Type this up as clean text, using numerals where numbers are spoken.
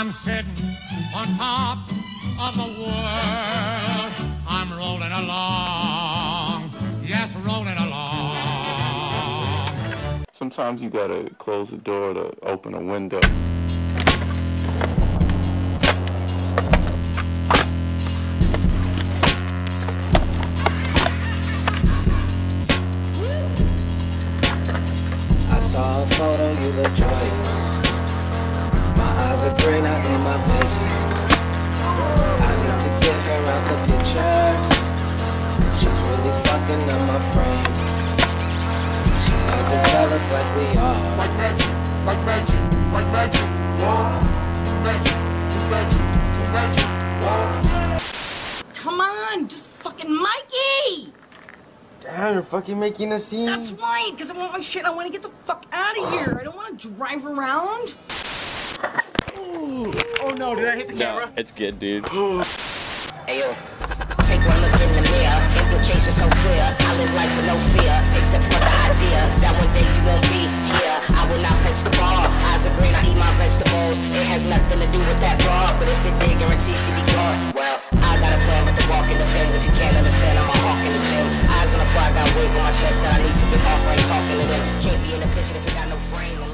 I'm sitting on top of the world. I'm rolling along, yes, rolling along. Sometimes you gotta close the door to open a window. I saw a photo, you look joyous. My eyes are green, I in my veggies. I need to get her out the picture. She's really fucking up my frame. She's not developed like we are. Like magic, like magic, like magic, whoa. Magic, magic, magic, whoa. Come on, just fucking Mikey! Damn, you're fucking making a scene. That's right, because I want my shit. I want to get the fuck out of here. I don't want to drive around. Oh no, did I hit the camera? No, it's good, dude. Ayo, take one look in the mirror. Implications so clear. I live life with no fear, except for the idea that one day you won't be here. I will not fetch the bar. Eyes are green, I eat my vegetables. It has nothing to do with that bar, but if it did, guarantee she be gone. Well, I got a plan, but the walking depends. If you can't understand, I'm a hawk in the gym. Eyes on the prize, got weight on my chest that I need to get off. I ain't talking to them. Can't be in the picture if you got no frame.